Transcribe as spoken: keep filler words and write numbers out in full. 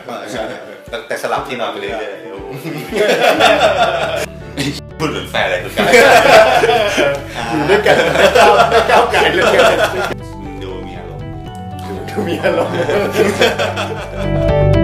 ใช่แต่สลับที่นอนไปเรื่อยๆพูดเหมือนแฟนอะไรคือกันอยู่ด้วยกันไม่ก้าวไม่ก้าวไกลเลยดูมีอารมณ์ดูมีอารมณ์